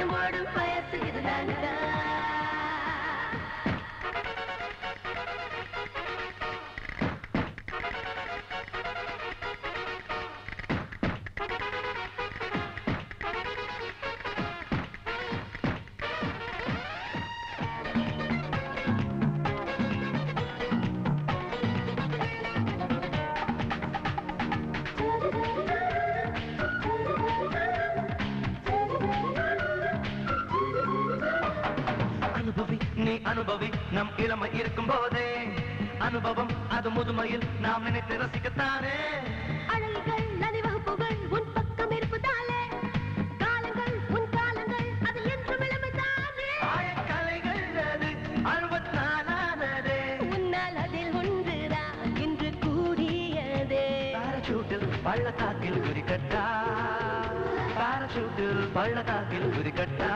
கொண்டாட்டம் ஓடும் வயசு இதுதானடா. அனுபவி நம் இளமை இருக்கும் போதே அனுபவம் அது முதுமையில் நாம் நினைத்து ரசிக்கத்தானே. அழகுகள் நதிவகுப்புகள் உன் பக்கம் இருப்பதாலே காலங்கள் உன் காலங்கள் அது என்றும் இளமைதானே. ஆயக்கலைகள் அது 64 உன்னால் அதில் ஒன்றுதான் இன்று கூடியதே. பாரசூட்டில் பள்ளத்தாக்கில் குறிக்கட்டா, பாரசூட்டில் பள்ளத்தாக்கில் குறிக்கட்டா.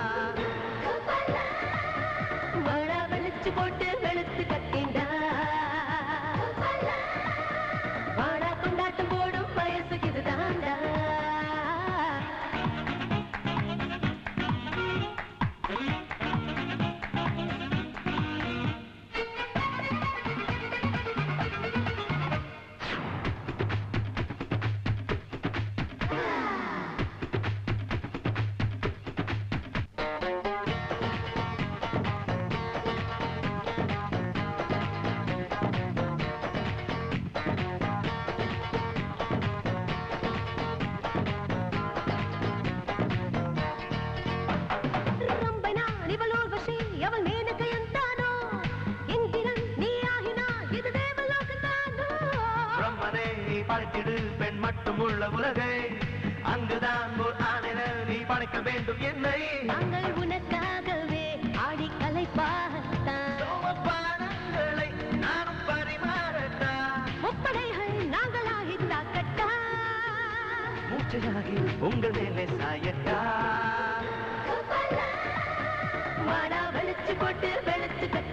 போட்டு வெளுத்து கட்டிண்டா வாடா கொண்டாட்டம் போடும் வயசு இதுதாண்டா. பெண் மட்டும் உள்ள உலகை அங்குதான் ஒரு ஆணின நீ படைக்க வேண்டும் என்னை. நாங்கள் உனக்காகவே ஆடி கலைப்பாகத்தான் பாடங்களை நானும் பரிமாறட்டா. முப்படைகள் நாங்களாகி தாக்கட்டா, மூச்சையாகி உங்கள் மேலே சாயட்டா. வாடா வெளுத்து போட்டு வெளுத்து